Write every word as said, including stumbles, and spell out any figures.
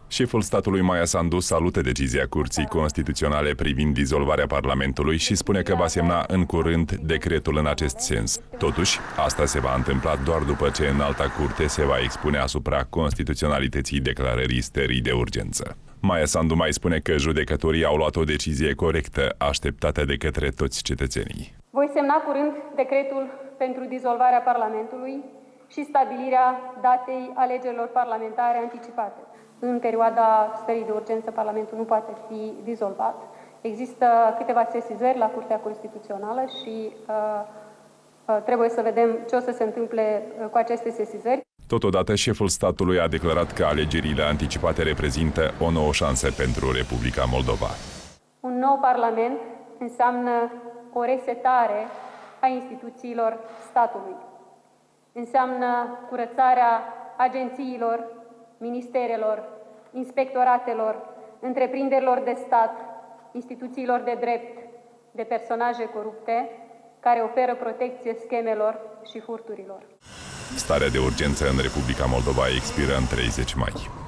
Șeful statului Maia Sandu salută decizia Curții Constituționale privind dizolvarea Parlamentului și spune că va semna în curând decretul în acest sens. Totuși, asta se va întâmpla doar după ce Înalta Curte se va expune asupra constituționalității declarării stării de urgență. Maia Sandu mai spune că judecătorii au luat o decizie corectă, așteptată de către toți cetățenii. Voi semna curând decretul pentru dizolvarea Parlamentului și stabilirea datei alegerilor parlamentare anticipate. În perioada stării de urgență, Parlamentul nu poate fi dizolvat. Există câteva sesizări la Curtea Constituțională și uh, uh, trebuie să vedem ce o să se întâmple cu aceste sesizări. Totodată, șeful statului a declarat că alegerile anticipate reprezintă o nouă șansă pentru Republica Moldova. Un nou Parlament înseamnă o resetare a instituțiilor statului. Înseamnă curățarea agențiilor, ministerelor, inspectoratelor, întreprinderilor de stat, instituțiilor de drept, de personaje corupte care oferă protecție schemelor și furturilor. Starea de urgență în Republica Moldova expiră în treizeci mai.